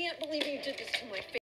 can't believe you did this to my face.